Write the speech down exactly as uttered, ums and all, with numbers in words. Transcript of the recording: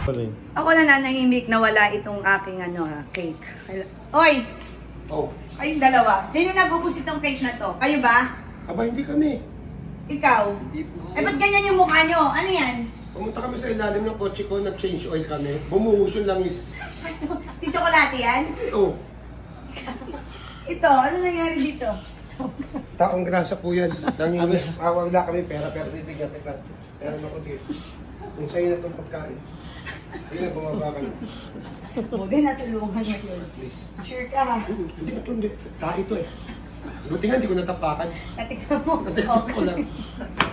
Ako na nanahimik na wala itong aking ano, ha, cake. Oy! Oh. Kayong dalawa. Sino nag-ubos itong cake na to? Kayo ba? Aba, hindi kami. Ikaw? Hindi po. Eh, ba't ganyan yung mukha nyo? Ano yan? Pumunta kami sa ilalim ng kotse ko, nag-change oil kami. Bumuhos yung langis. Di tsokolate yan? Oh. Ito, ano nangyari dito? Taong grasa po yan. Nangingin. Ah, wala kami pera, pero bibigyan kita. Pero ako dito. Kung sa'yo na itong pagkain. Hindi na bumaba ka na. Buti natulungan mo yun. Please. Sure ka ha? Hindi ito, hindi. Tayo ito eh. Buti nga, hindi ko natapakan. Natikman mo. Natikman ko lang.